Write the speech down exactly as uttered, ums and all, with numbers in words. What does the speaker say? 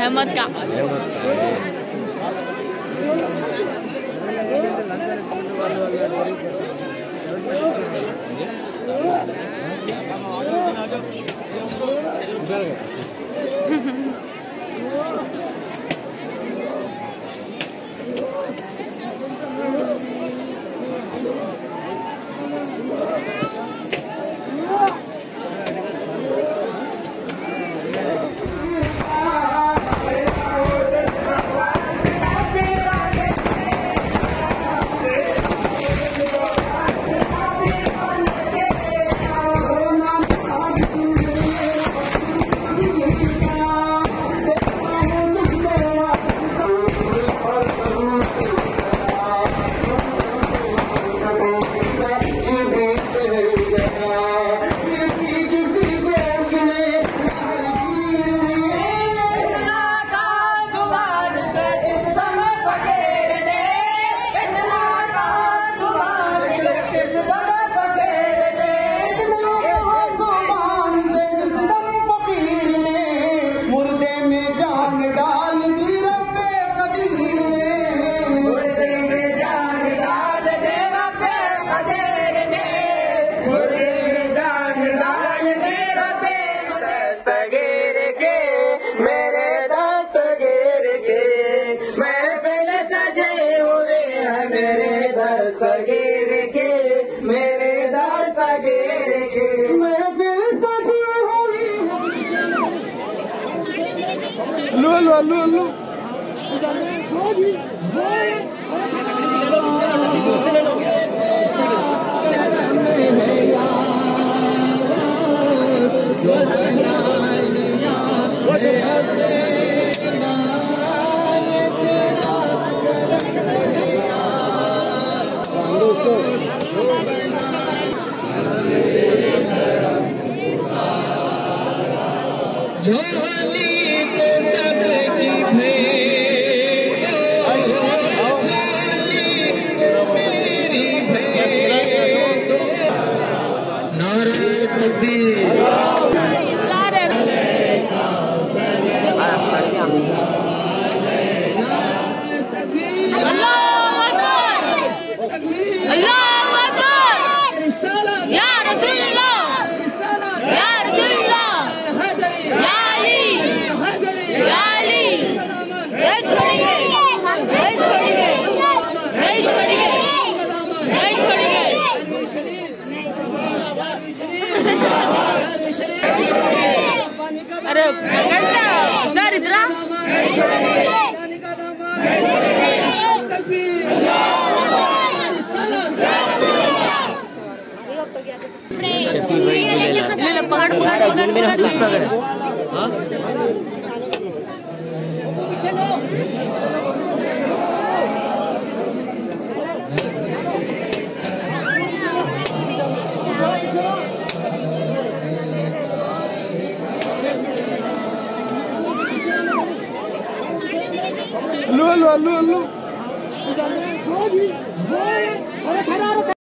हेमत का सगेर के मेरे दास सगेर के महफिल सजे हुए हैं मेरे दास सगेर के मेरे दास सगेर के महफिल सजे हुई लो लो लो लो झोली तो सबकी भेंट, झोली तो मेरी भेंट। नारे तकबीर अरे सर इधर पकड़ पकड़ लो लो लो लो